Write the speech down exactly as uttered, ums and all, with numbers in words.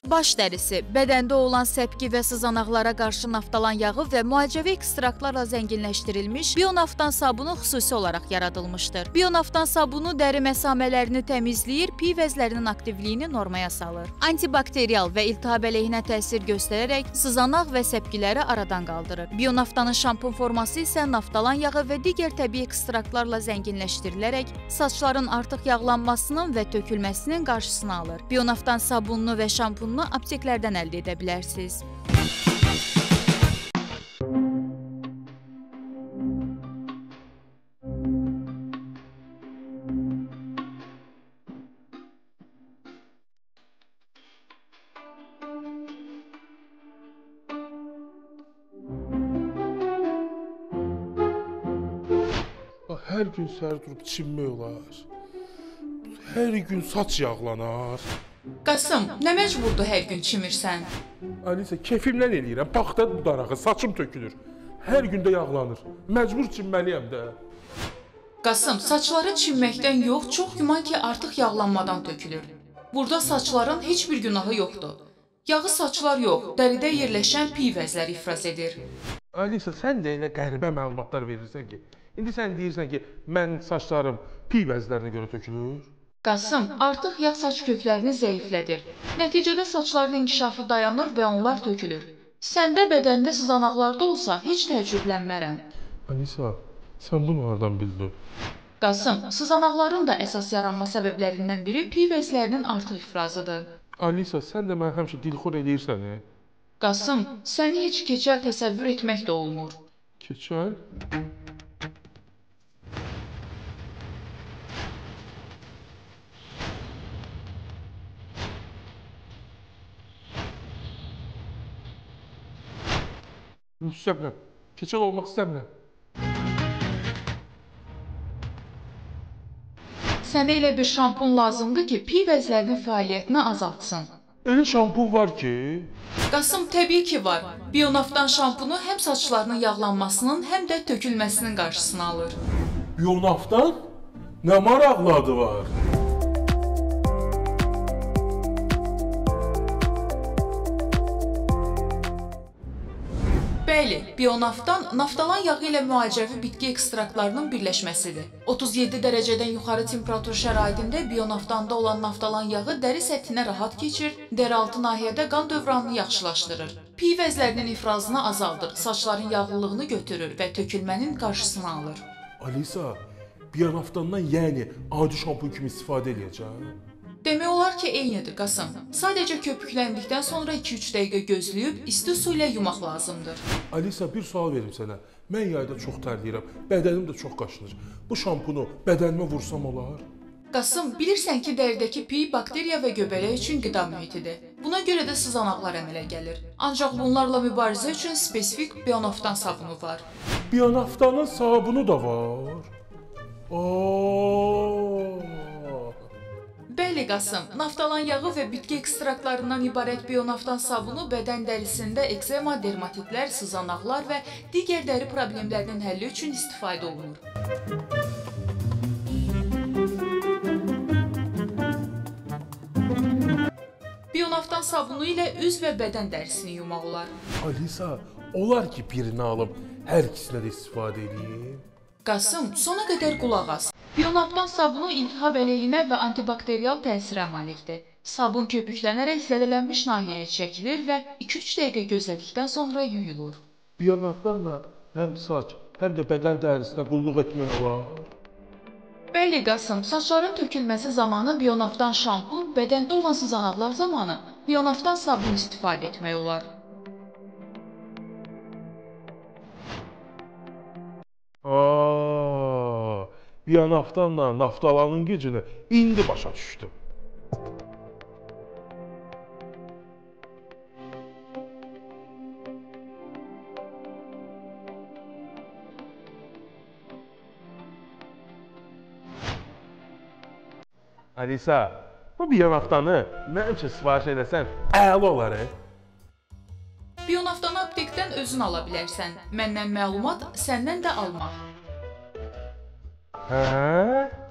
Baş dərisi, bədəndə olan səpki və sızanaqlara qarşı naftalan yağı və müalicəvi ekstraktlarla zənginləşdirilmiş Bionaftan sabunu xüsusi olaraq yaradılmışdır. Bionaftan sabunu dəri məsamələrini təmizləyir, piy vəzlərinin aktivliyini normaya salır. Antibakterial və iltihab əleyhinə təsir göstərərək sızanaq və səpkiləri aradan qaldırır. Bionaftanın şampun forması isə naftalan yağı və digər təbii ekstraktlarla zənginləşdirilərək saçların artıq yağlanmasının və tökülməsinin qarşısını alır. Bionaftan sabununu və şampununu apteklərdən əldə edə bilərsiniz. Hər gün səhər durub çinmək olar. Hər gün saç yağlanar. Qasım, nə məcburdur hər gün çimirsən? Alisa, keyfimdən eləyirəm. Paxta dudarağı, saçım tökülür. Hər gün də yağlanır. Məcbur çinməliyəm də. Qasım, saçların çinməkdən yox, çox güman ki, artıq yağlanmadan tökülür. Burada saçların heç bir günahı yoxdur. Yağı saçlar yox, dəridə yerləşən piy vəzləri ifraz edir. Alisa, sən də elə qəribə məlumatlar verirsən ki, indi sən deyirsən ki, mən saçlarım piy vəzlərinə görə tökülür. Qasım, artıq yağ saç köklərini zəiflədir. Nəticədə saçların inkişafı dayanır və onlar tökülür. Səndə bədəndə sızanaqlar da olsa, heç təəccüblənmərəm. Alisa, sən bunu hardan bildin? Qasım, sızanaqların da əsas yaranma səbəblərindən biri piy vəzlərinin artıq ifrazıdır. Alisa, sən də mən həmişə dilxor eləyirsən, e? Qasım, səni heç keçəl təsəvvür etmək də olmur. Keçəl? İstəmirəm. Keçəl olmaq istəmirəm. Sənə elə bir şampun lazımdır ki, piy vəzlərinin fəaliyyətini azaltsın. Elə şampun var ki? Qasım, təbii ki var. Bionaftan şampunu həm saçlarının yağlanmasının, həm də tökülməsinin qarşısını alır. Bionaftan? Nə maraqlı adı var? Bəli, bionaftan naftalan yağı ilə müalicəvi bitki ekstraktlarının birləşməsidir. otuz yeddi dərəcədən yuxarı temperatur şəraitində bionaftanda olan naftalan yağı dəri səthinə rahat keçir, dərialtı nahiyədə qan dövranını yaxşılaşdırır. Piy vəzlərinin ifrazını azaldır, saçların yağlılığını götürür və tökülmənin qarşısını alır. Alisa, bionaftandan yəni adi şampun kimi istifadə edəcəm? Demək olar ki, eynidir, Qasım. Sadəcə köpükləndikdən sonra iki üç dəqiqə gözləyib, isti su ilə yumaq lazımdır. Alisa, bir sual verim sənə. Mən yayda çox tərləyirəm, bədənim də çox qaşınır. Bu şampunu bədənimə vursam olar? Qasım, bilirsən ki, dəridəki piy bakteriya və göbələk üçün qida mühitidir. Buna görə də sızanaqlar əmələ gəlir. Ancaq bunlarla mübarizə üçün spesifik bionaftan sabunu var. Bionaftanın sabunu da var? Aaaa! Bəli, Qasım, naftalan yağı və bitki ekstraktlarından ibarət bionaftan sabunu bədən dərisində ekzema, dermatitlər, sızanaqlar və digər dəri problemlərinin həlli üçün istifadə olunur. Bionaftan sabunu ilə üz və bədən dərisini yumaq olar. Alisa, olar ki, birini alım, hər ikisinə də istifadə edeyim. Qasım, sona qədər qulaq as. Bionaftan sabunu iltihab əleyhinə və antibakterial təsirə malikdir. Sabun köpüklənərək zədələnmiş nahiyəyə çəkilir və iki üç dəqiqə gözlədikdən sonra yuyulur. Bionaftanla həm saç, həm də bədən dərisinə qulluq etmək olar. Bəli, Qasım, saçların tökülməsi zamanı bionaftan şampun, bədəndə olan sızanaqlar zamanı bionaftan sabun istifadə etmək olar. Aaaa, bionaftanla naftalanın gücünü indi başa düşdüm. Alisa, bu bionaftanı mənim üçün sifariş edəsən əla olar. Bionaftanı aptekdən özün ala bilərsən. Məndən məlumat, səndən də almaq. Hə?